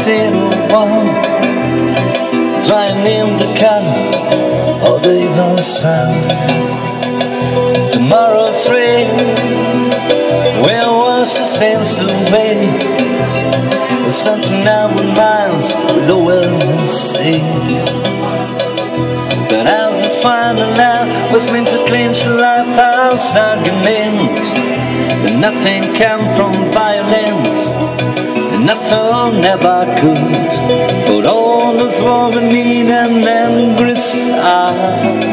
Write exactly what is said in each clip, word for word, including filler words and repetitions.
single one, drying in the cotton all day the sun. Tomorrow's rain will wash the sense away. There's something our minds below will see. But I'll just find out what's meant to clinch the lifehouse argument. That nothing came from violence, and nothing ever could. But all those warm need and angry side,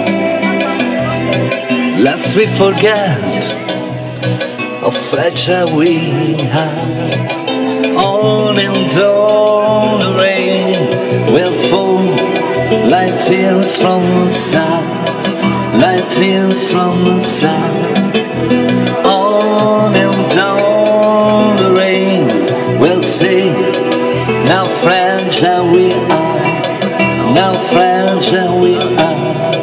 lest we forget how fragile we are. All and all the rain will fall like tears from the sky, like tears from the sky. All and all the rain will say, now fragile we are, now fragile we are.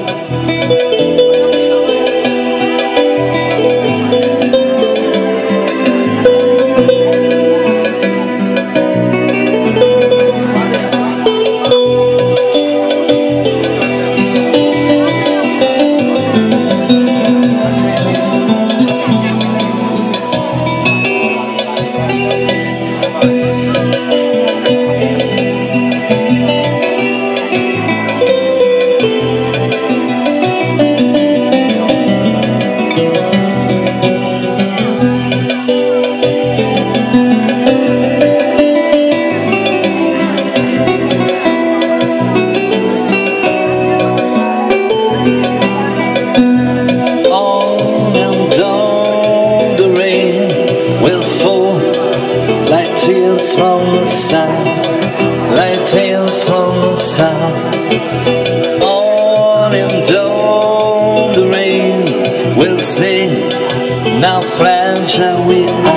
Tears from the sky, like tears from the sky. All and all the rain will sing, now fragile we are.